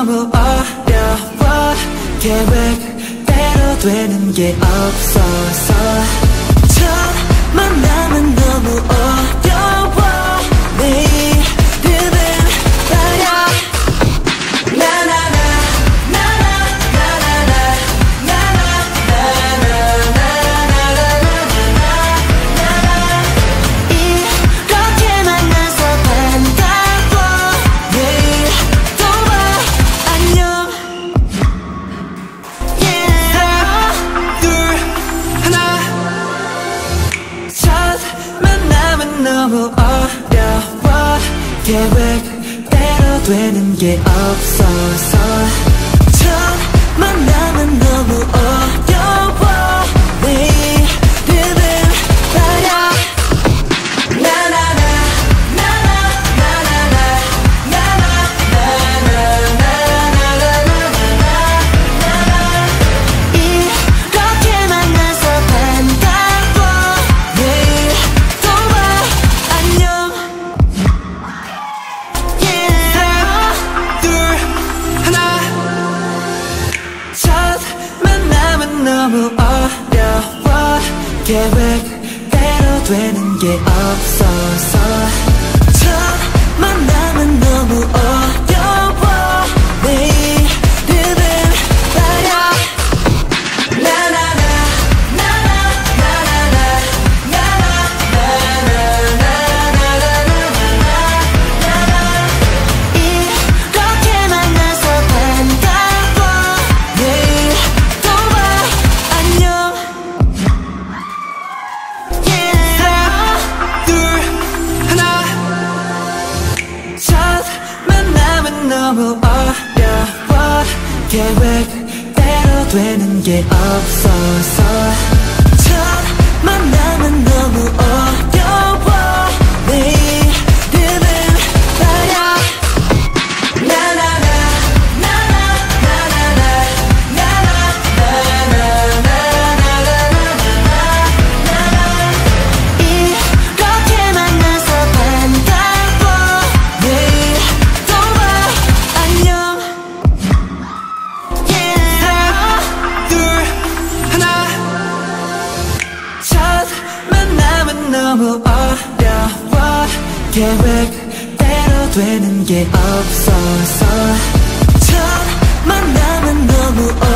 너무 어려워. 계획대로 되는 게 없어서 첫 만남은 너무 어려워. 내 이름은 나야. 이렇게 만나서 반가워. 내일 또 봐. 안녕. 하나 둘 하나. 첫 만남은 너무 어려워. 계획대로 되는 게 없어서 첫 만남은 너무 어려워. 내 이름은 나야. 이렇게 만나서 반가워. 내일 또 봐. 안녕. 하나 둘 하나. 첫 만남은 너무 어려워. 계획대로 되는 게 없어서 첫 만남은 너무 어려워. 내 이름은 나야. 이렇게 만나서 반가워. 내일 또 봐. 안녕. 하나 둘 하나. 첫 만남은 너무 어려워. 계획대로 되는 게 없어서 첫 만남은 너무 어려워. 내 이름은 나야. 이렇게 만나서 반가워. 내일 또 봐. 안녕. 하나 둘 하나. 첫 만남은 너무 어려워. 계획대로 되는 게 없어서 첫 만남은 너무 어려워.